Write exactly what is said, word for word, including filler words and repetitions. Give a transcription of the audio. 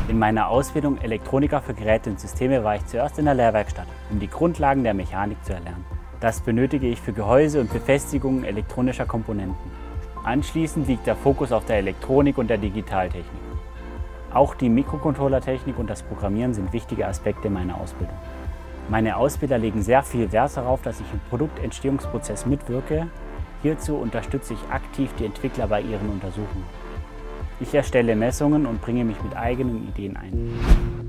In meiner Ausbildung Elektroniker für Geräte und Systeme war ich zuerst in der Lehrwerkstatt, um die Grundlagen der Mechanik zu erlernen. Das benötige ich für Gehäuse und Befestigungen elektronischer Komponenten. Anschließend liegt der Fokus auf der Elektronik und der Digitaltechnik. Auch die Mikrocontrollertechnik und das Programmieren sind wichtige Aspekte meiner Ausbildung. Meine Ausbilder legen sehr viel Wert darauf, dass ich im Produktentstehungsprozess mitwirke. Hierzu unterstütze ich aktiv die Entwickler bei ihren Untersuchungen. Ich erstelle Messungen und bringe mich mit eigenen Ideen ein.